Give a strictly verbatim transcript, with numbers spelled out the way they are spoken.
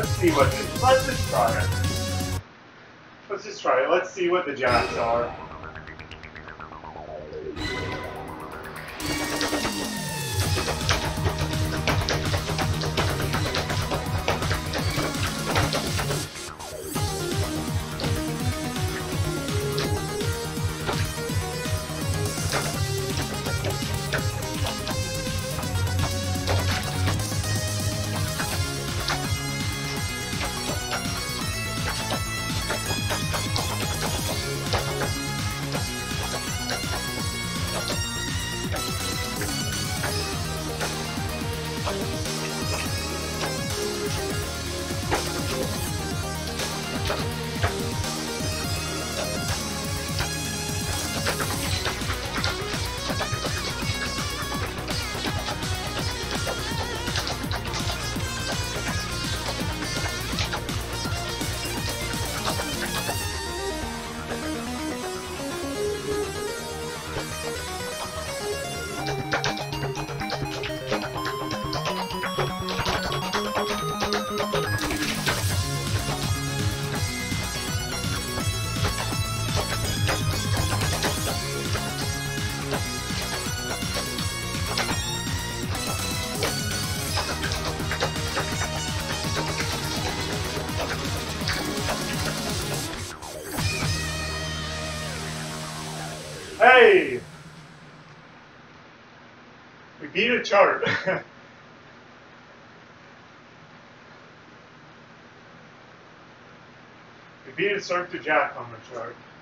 let's see what this, let's just try it. Let's just try it. Let's see what the jacks are. Hey! We beat a chart. We beat a Cirque to Jackhummer chart.